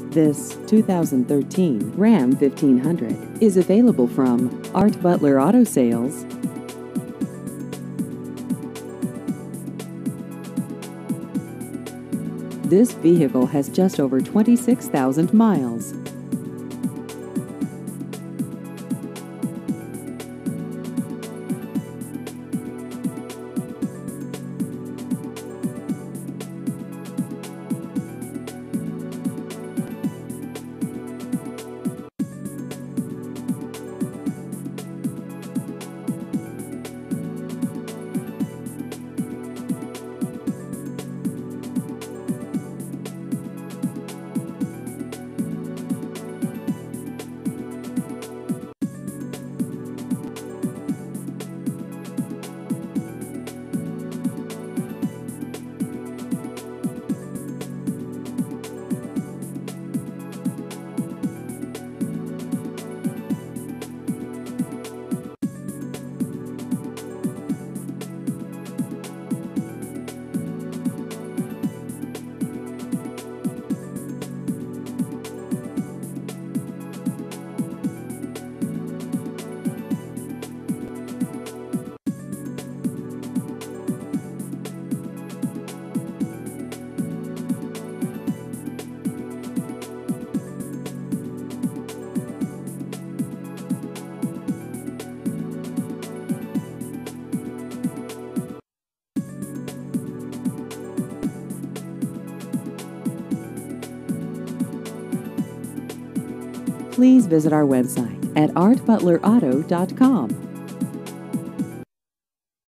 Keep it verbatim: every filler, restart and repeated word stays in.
This two thousand thirteen Ram fifteen hundred is available from Art Butler Auto Sales. This vehicle has just over twenty-six thousand miles. Please visit our website at art butler auto dot com.